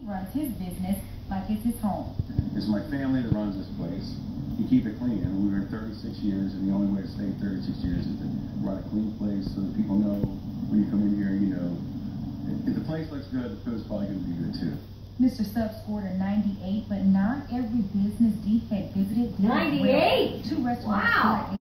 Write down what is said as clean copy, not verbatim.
runs his business like it's his home. It's my family that runs this place. You keep it clean, and we were in 36 years, and the only way to stay 36 years is to run a clean place so that people know when you come in here, you know, if the place looks good, the food's probably going to be good too. Mr. Stubbs scored a 98, but not every business Deke had visited did 98? Well. 2 restaurants. Wow.